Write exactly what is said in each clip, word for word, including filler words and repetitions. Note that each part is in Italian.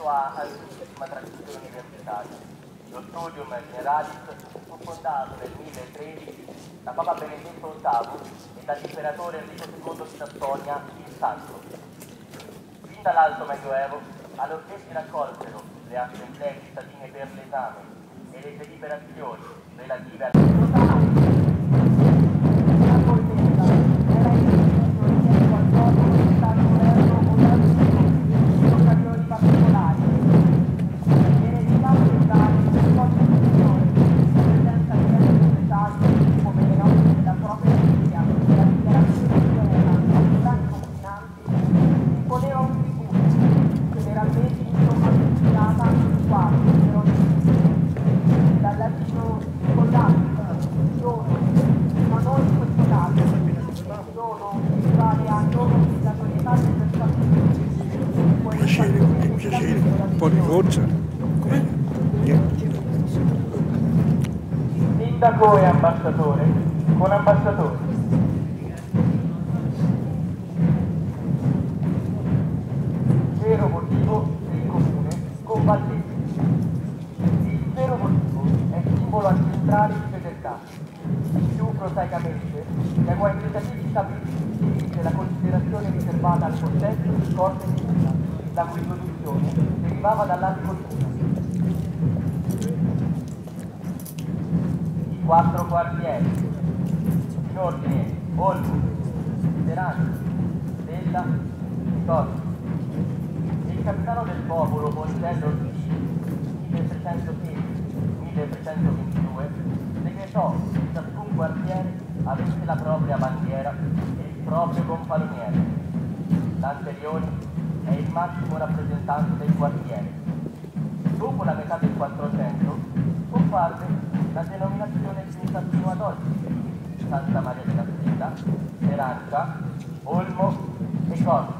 sua antichissima tradizione universitaria. Lo Studium Generalis fu fondato nel milletredici da Papa Benedetto ottavo e dall'imperatore Enrico secondo di Sassonia il Santo. Fin dall'alto Medioevo, allorché si raccolsero le assemblee cittadine per l'esame e le deliberazioni relative al un po' di goccia. Sindaco e ambasciatore con ambasciatore. Vero motivo del comune combattente. Il vero motivo è simbolo ancestrale di fedeltà. Più prosaicamente, gli egualitativi stabiliti dice la considerazione riservata al possesso di cose di vita, la cui produzione derivava dall'agricoltura. I quattro quartieri, in ordine Olmo, Serani, Stella e Costa. Il capitano del popolo Pontello milletrecentosedici milletrecentoventidue decretò che ciascun quartiere avesse la propria bandiera e il proprio gonfaloniere. L'Anterioni è il massimo rappresentante del quartiere. Dopo la metà del Quattrocento comparve la denominazione giunta fino ad oggi: Santa Maria della Stella, Serancia, Olmo e Costa.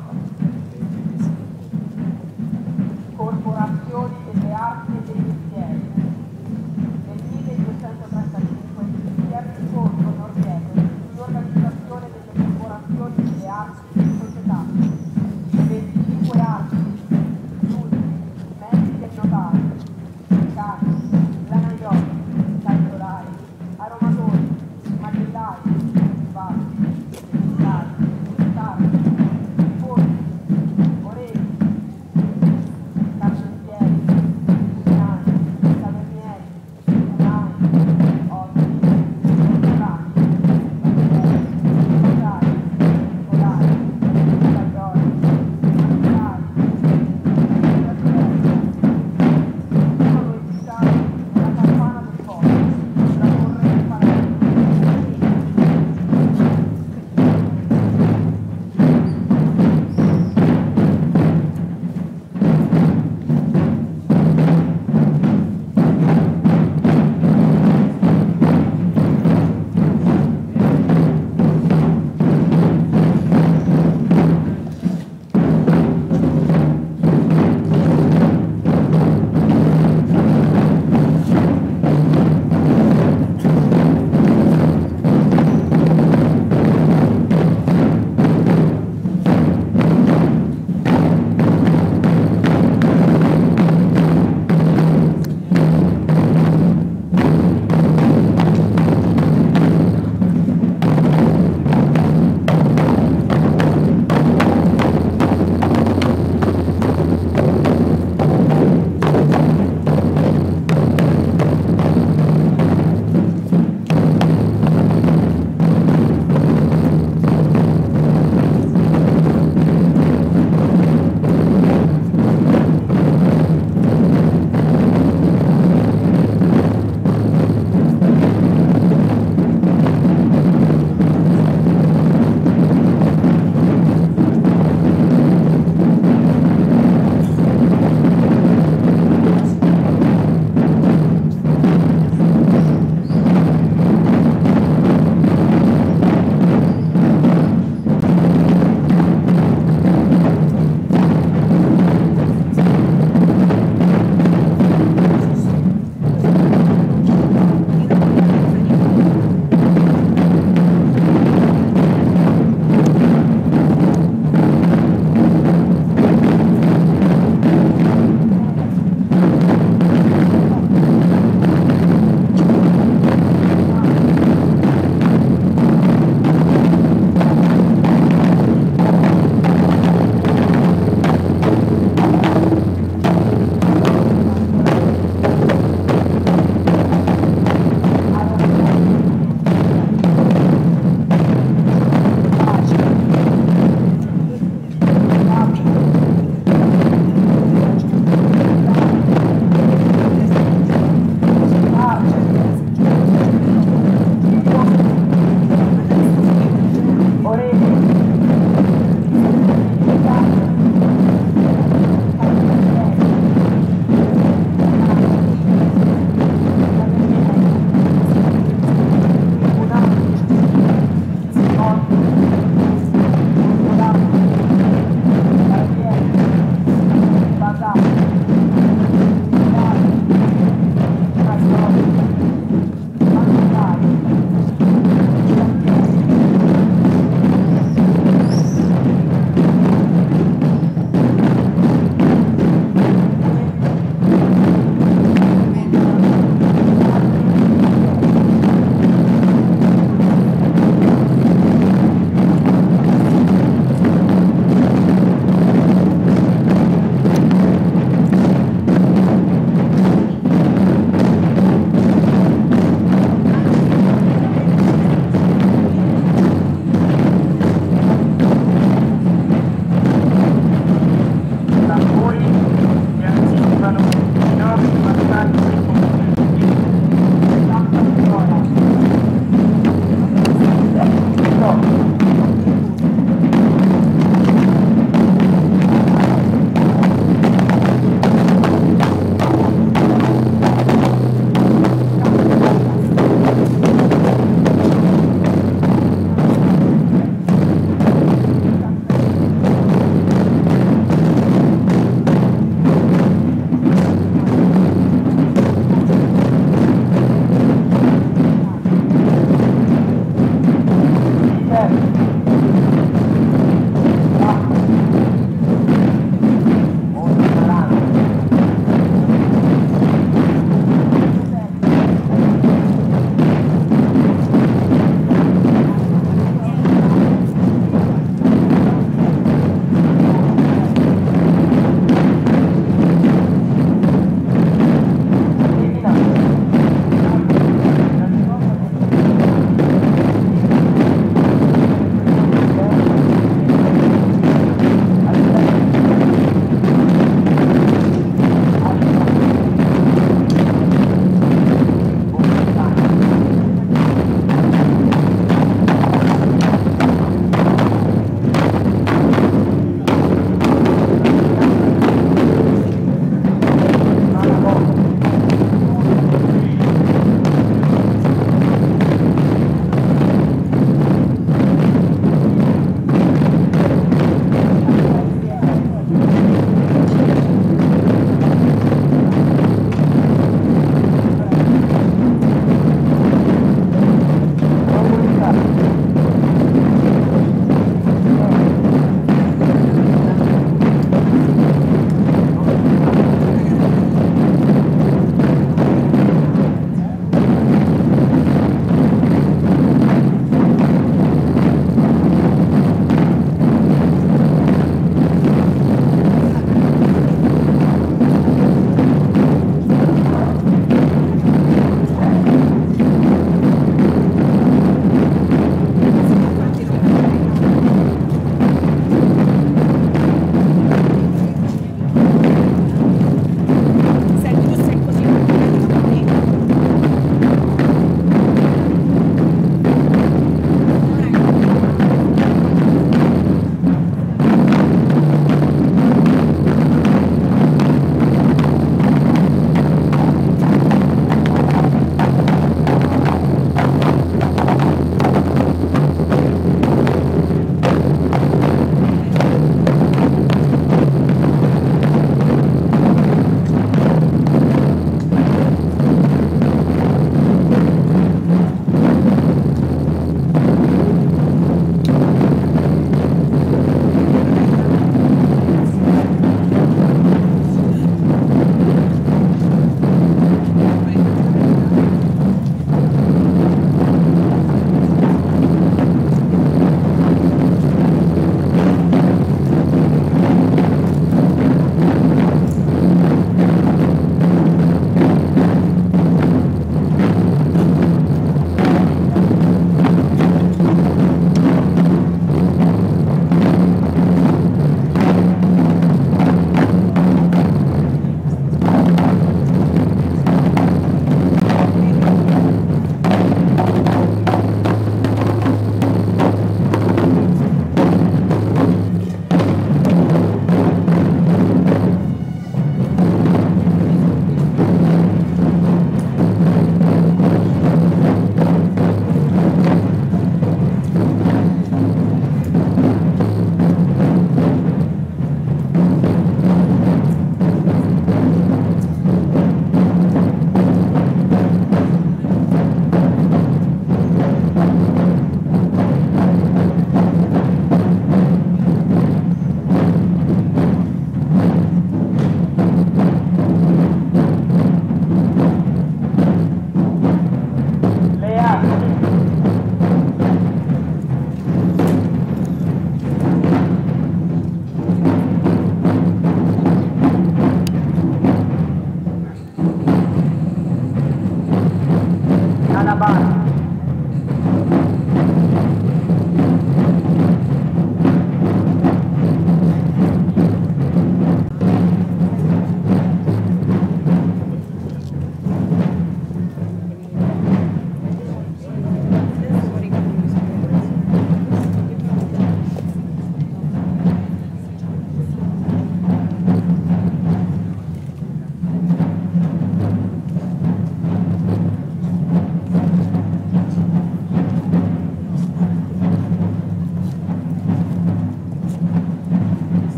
Corporazioni delle arti e dei mestieri. Nel milleduecentotrentacinque si è risposto Norvegia sull'organizzazione delle corporazioni delle arti e delle società. venticinque arti, studi, medici e notari, cani, lanaioli, calcolari, aromatori, macellai, sbagli, secretari, tardi, forti,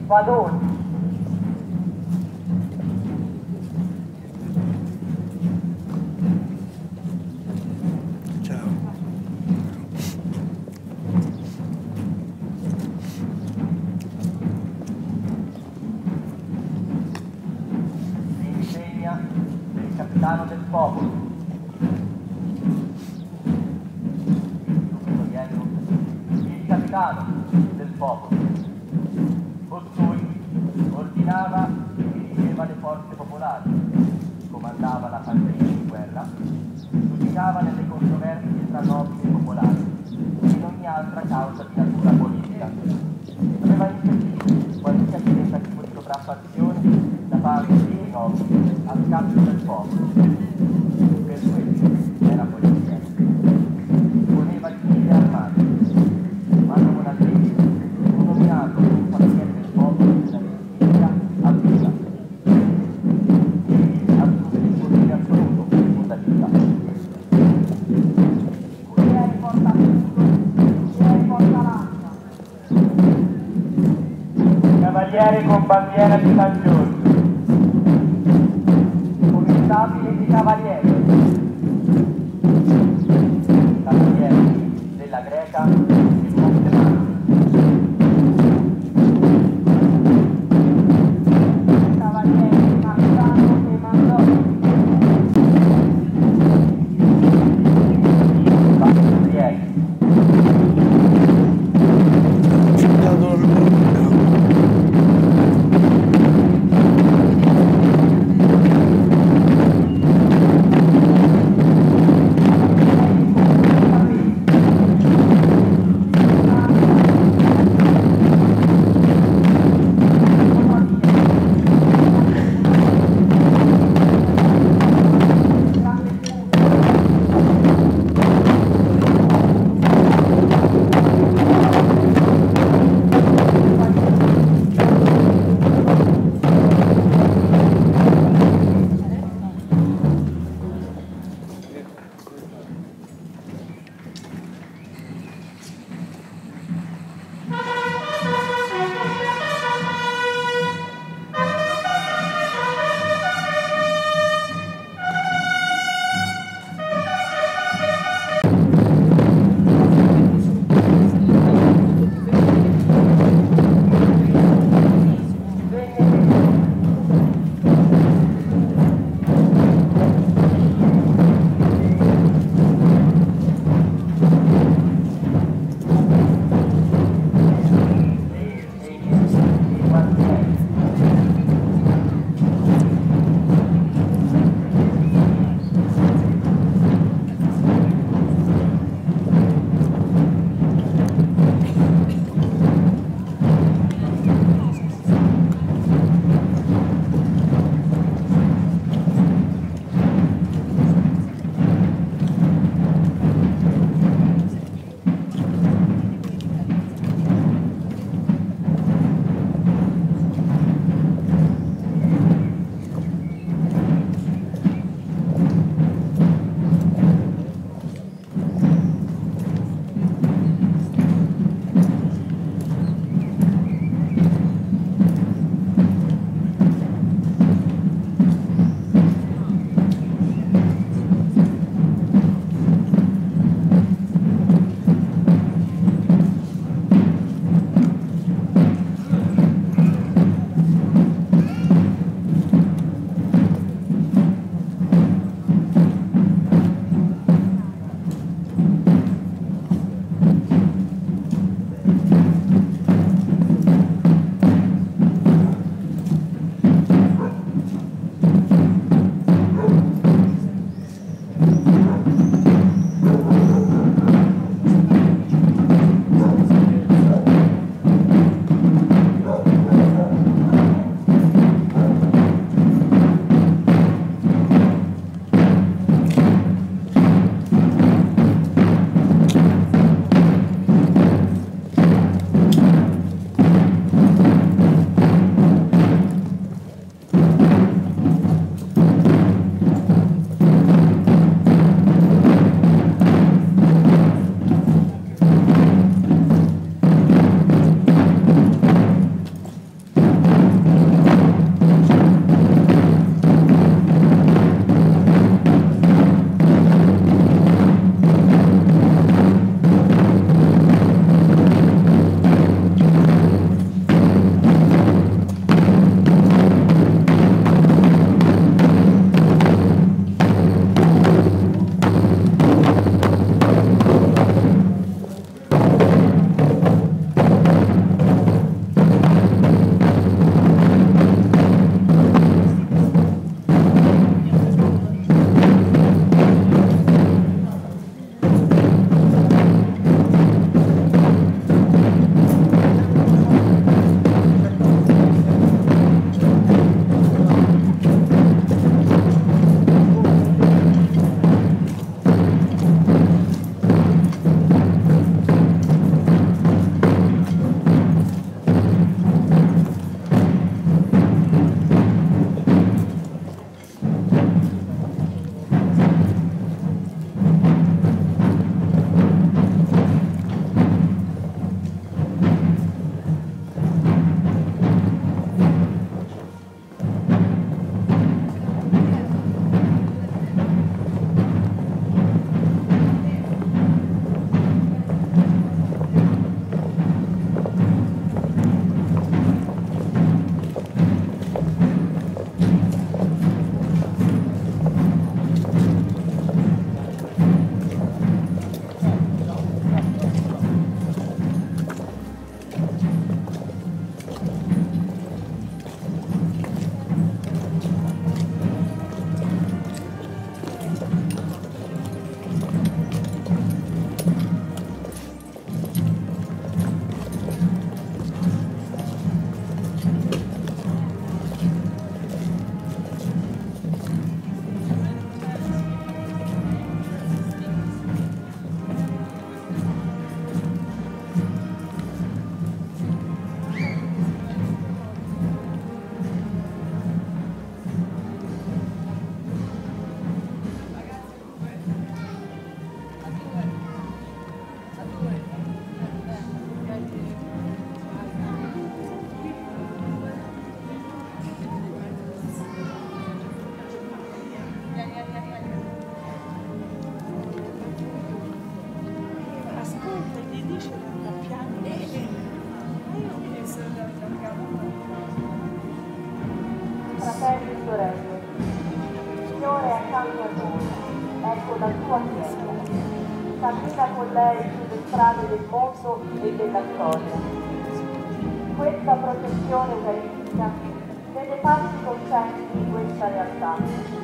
Spadoni. Ciao. L'insegna del capitano del popolo. Il capitano del popolo. Costui ordinava e dirigeva le forze popolari, comandava la fanteria in guerra, giudicava nelle controversie tra nobili e popolari e in ogni altra causa di natura politica. Aveva impedito qualsiasi tentativo di sopraffazione da parte dei nobili al scambio del popolo. Per questo era politico. Poneva il piede armato, ma non una legge, fu nominato un familiare del popolo della Repubblica a vita. Egli assume il potere assoluto sulla vita. Curieri porta scudo, curieri porta lancia. Cavaliere con bandiera di San Giorgio. Commenstabile di cavaliere. Cavalieri della Greca e Monte Marco. Cavalieri Marzano e Mandoni. Bastrieri. Città d'Orlando. davanti a noi, ecco la tua Chiesa. Cammina con lei sulle strade del mondo e della storia. Questa processione eucaristica vede passi coscienti di questa realtà.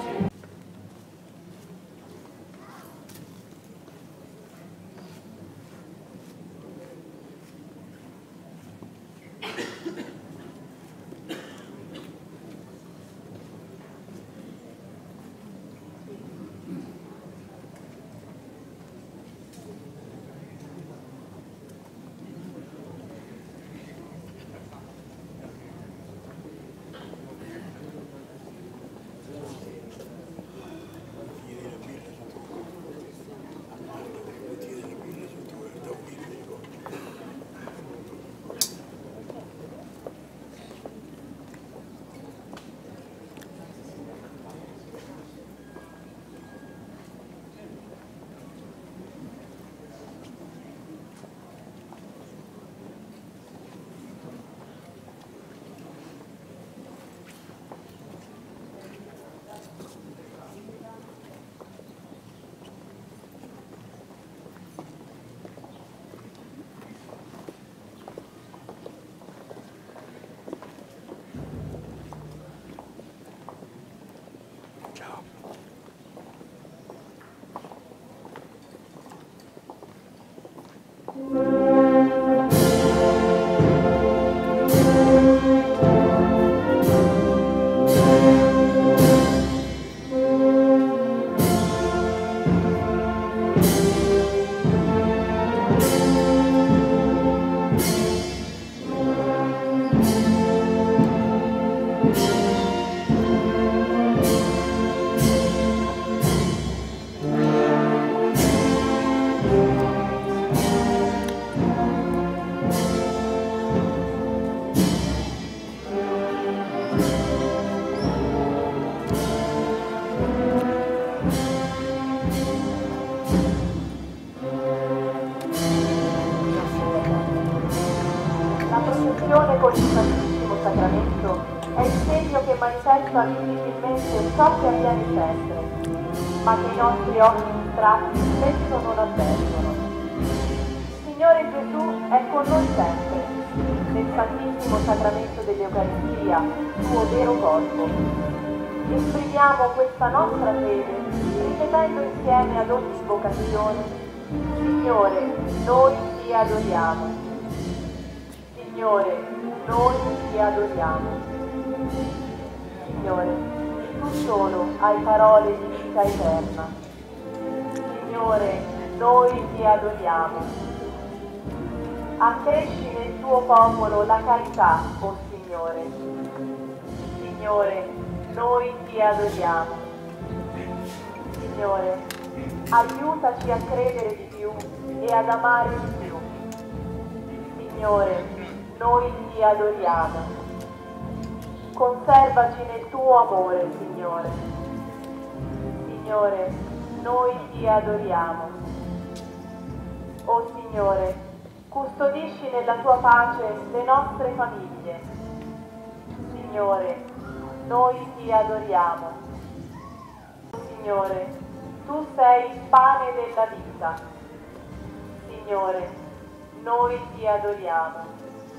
Con il Santissimo Sacramento è il segno che manifesta visibilmente ciò che avviene sempre, ma che i nostri occhi distratti spesso non avvertono. Signore Gesù è con noi sempre, nel Santissimo Sacramento dell'Eucaristia, suo vero corpo. Esprimiamo questa nostra fede ripetendo insieme ad ogni vocazione: Signore, noi ti adoriamo. Signore, noi ti adoriamo. Signore, tu solo hai parole di vita eterna. Signore, noi ti adoriamo. Accresci nel tuo popolo la carità, o oh Signore. Signore, noi ti adoriamo. Signore, aiutaci a credere di più e ad amare di più. Signore, noi ti adoriamo. Conservaci nel tuo amore, Signore. Signore, noi ti adoriamo. O Signore, custodisci nella tua pace le nostre famiglie. Signore, noi ti adoriamo. Signore, tu sei il pane della vita. Signore, noi ti adoriamo.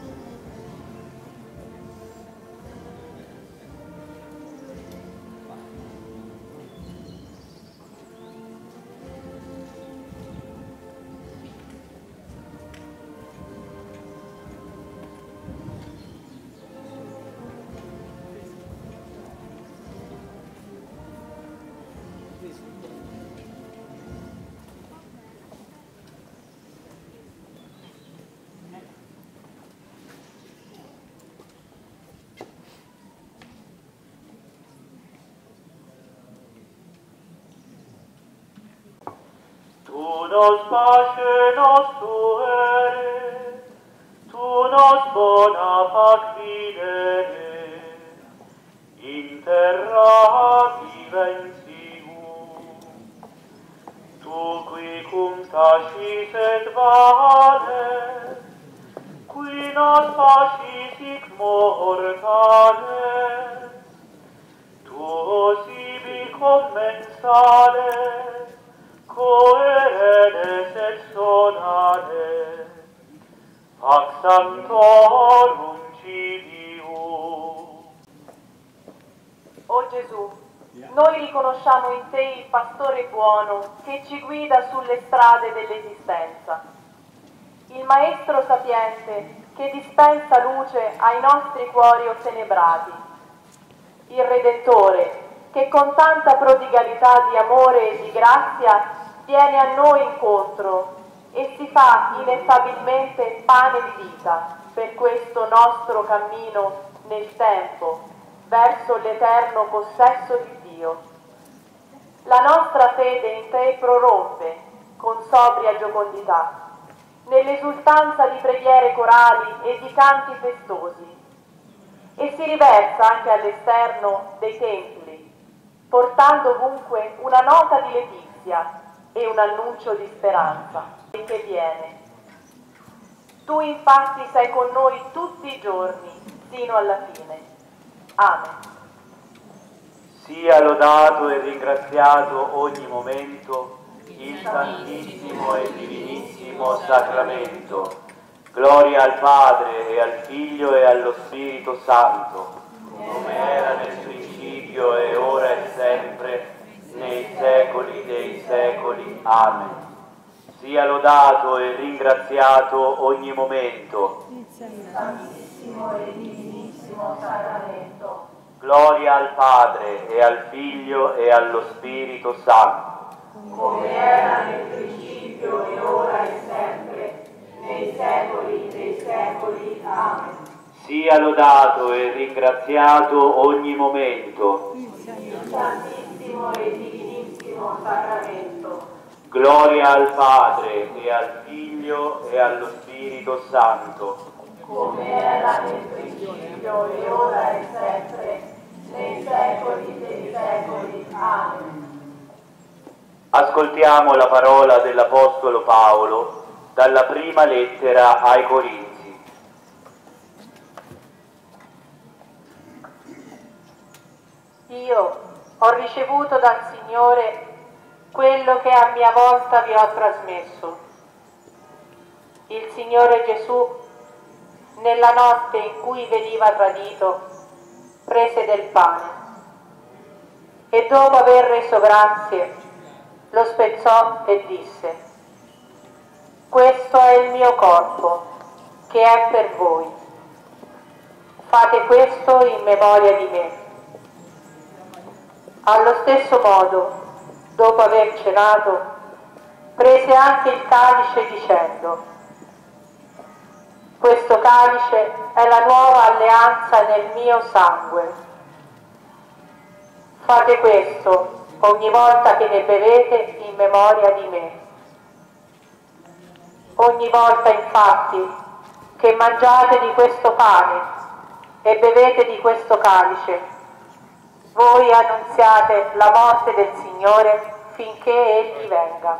Tu nos pace nos tuere, tu nos bona fac videre, in terra vivensium. Tu qui cum tacis et vales, qui nos facis hic mortales, tu sibi commensale, coerenes et sonare, ac sanctorum civium. O Gesù, noi riconosciamo in te il pastore buono che ci guida sulle strade dell'esistenza, il maestro sapiente che dispensa luce ai nostri cuori ottenebrati, il Redentore che con tanta prodigalità di amore e di grazia viene a noi incontro e si fa ineffabilmente pane di vita per questo nostro cammino nel tempo verso l'eterno possesso di Dio. La nostra fede in te prorompe con sobria giocondità, nell'esultanza di preghiere corali e di canti festosi, e si riversa anche all'esterno dei templi, portando ovunque una nota di letizia e un annuncio di speranza che viene. Tu infatti sei con noi tutti i giorni, sino alla fine. Amen. Sia lodato e ringraziato ogni momento il Santissimo e Divinissimo Sacramento. Gloria al Padre e al Figlio e allo Spirito Santo, come era nel principio e ora e sempre, nei secoli dei secoli. Amen. Sia lodato e ringraziato ogni momento Il Santissimo e Divinissimo Sacramento. Gloria al Padre e al Figlio e allo Spirito Santo, come era nel principio e ora e sempre, nei secoli dei secoli. Amen. sia lodato e ringraziato ogni momento. Il Santissimo e Divinissimo Sacramento. Gloria al Padre e al Figlio e allo Spirito Santo, come era nel principio e ora e sempre, nei secoli dei secoli. Amen. Ascoltiamo la parola dell'Apostolo Paolo dalla prima lettera ai Corinzi. Io ho ricevuto dal Signore quello che a mia volta vi ho trasmesso. Il Signore Gesù, nella notte in cui veniva tradito, prese del pane e dopo aver reso grazie lo spezzò e disse: questo è il mio corpo che è per voi, fate questo in memoria di me. Allo stesso modo, dopo aver cenato, prese anche il calice dicendo: questo calice è la nuova alleanza nel mio sangue. Fate questo ogni volta che ne bevete in memoria di me. Ogni volta infatti che mangiate di questo pane e bevete di questo calice, voi annunziate la morte del Signore finché Egli venga.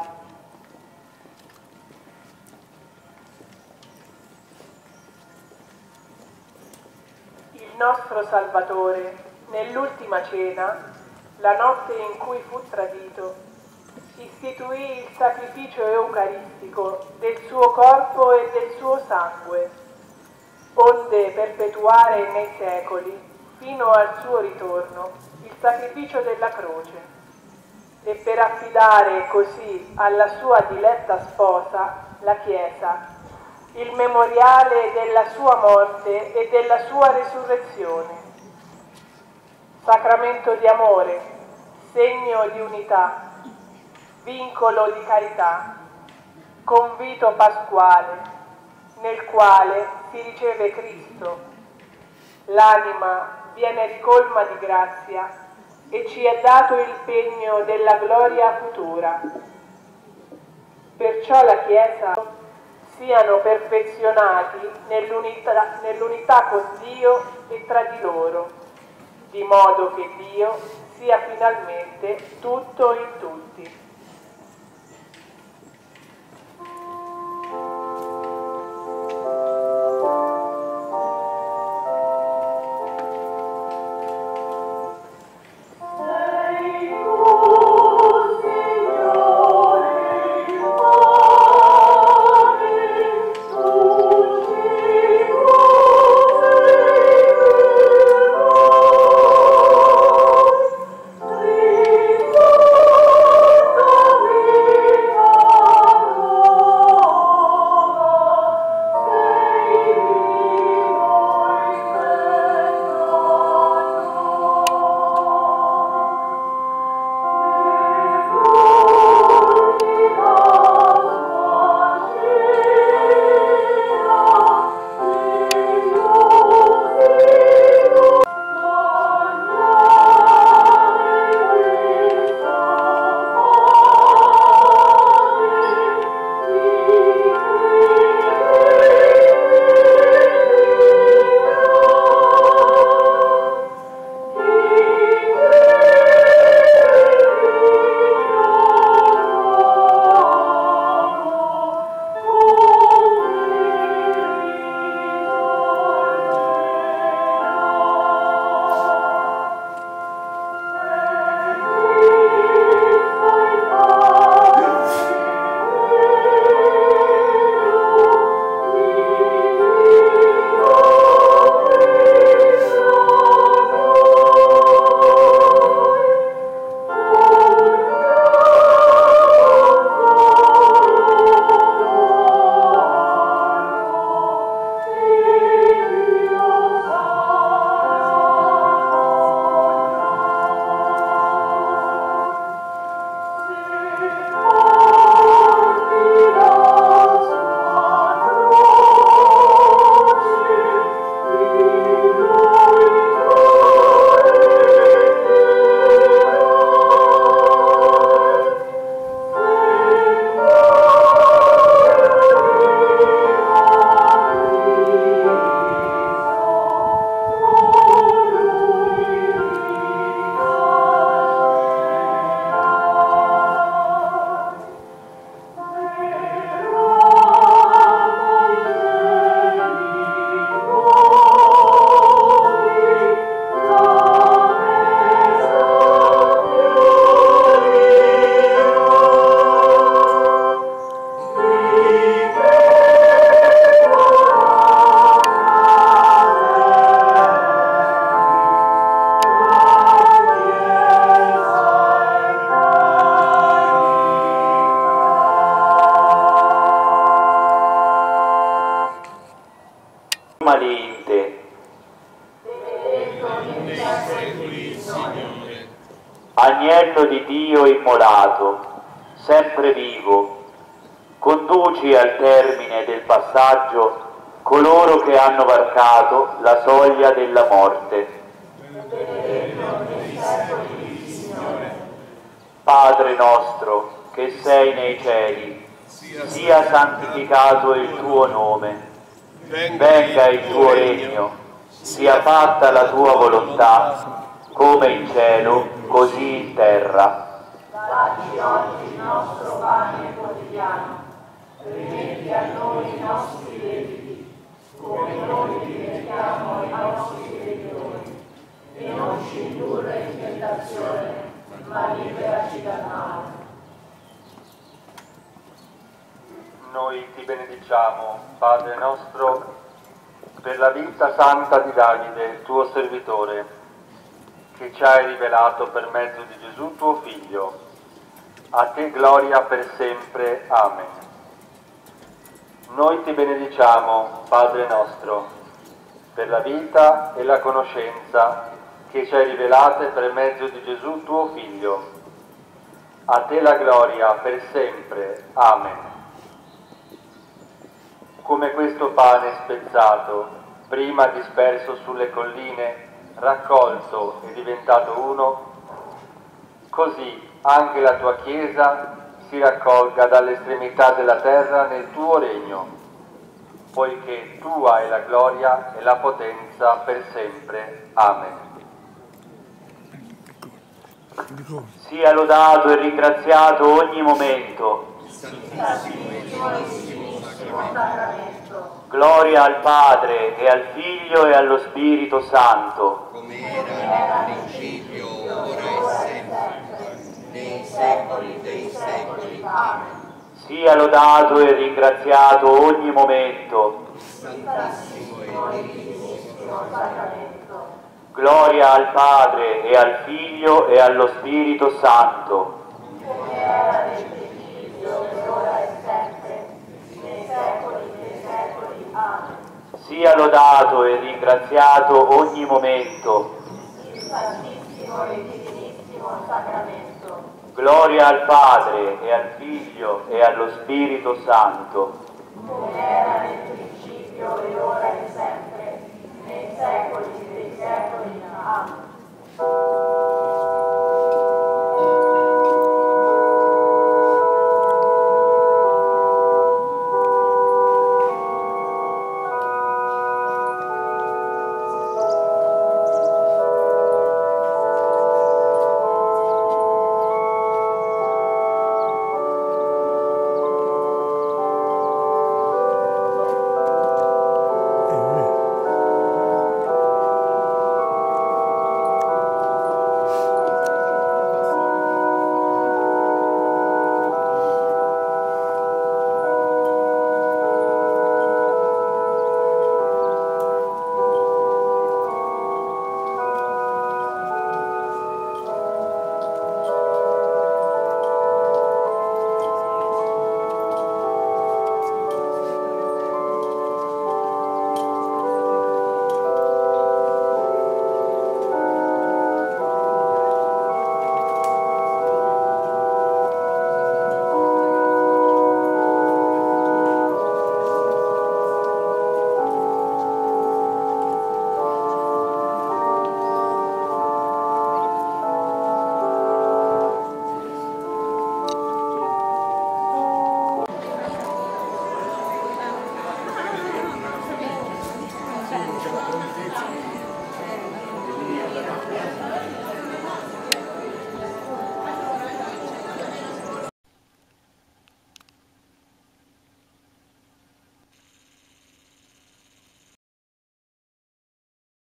Il nostro Salvatore, nell'ultima cena, la notte in cui fu tradito, istituì il sacrificio eucaristico del suo corpo e del suo sangue, onde perpetuare nei secoli, fino al suo ritorno, il sacrificio della croce, e per affidare così alla sua diletta sposa, la Chiesa, il memoriale della sua morte e della sua resurrezione. Sacramento di amore, segno di unità, vincolo di carità, convito pasquale, nel quale si riceve Cristo. L'anima viene ricolma di grazia e ci è dato il pegno della gloria futura. Perciò la Chiesa siano perfezionati nell'unità, nell'unità con Dio e tra di loro, di modo che Dio sia finalmente tutto in tutti. Sei cordello di Dio immolato, sempre vivo, conduci al termine del passaggio coloro che hanno varcato la soglia della morte. Padre nostro, che sei nei cieli, sia santificato il tuo nome, venga il tuo regno, sia fatta la tua volontà, come in cielo, così in terra. Dacci oggi il nostro pane quotidiano, rimetti a noi i nostri debiti, come noi rimettiamo ai nostri debitori, e non ci indurre in tentazione, ma liberaci dal male. Noi ti benediciamo, Padre nostro, per la vita santa di Davide, tuo servitore, che ci hai rivelato per mezzo di Gesù tuo Figlio. A te gloria per sempre. Amen. Noi ti benediciamo, Padre nostro, per la vita e la conoscenza che ci hai rivelate per mezzo di Gesù tuo Figlio. A te la gloria per sempre. Amen. Come questo pane spezzato, prima disperso sulle colline, raccolto e diventato uno, così anche la tua Chiesa si raccolga dalle estremità della terra nel tuo regno, poiché tu hai la gloria e la potenza per sempre. Amen. Sia lodato e ringraziato ogni momento. Gloria al Padre e al Figlio e allo Spirito Santo. Come era nel principio, ora e sempre, nei secoli dei secoli. Amen. Sia lodato e ringraziato ogni momento. Santissimo e divinissimo sacramento. Gloria al Padre e al Figlio e allo Spirito Santo. Come era nel principio, ora e sempre, nei secoli dei secoli. Amen. Sia lodato e ringraziato ogni momento. Il Santissimo e Divinissimo Sacramento. Gloria al Padre e al Figlio e allo Spirito Santo. Come era nel principio e ora e sempre, nei secoli dei secoli. Amen.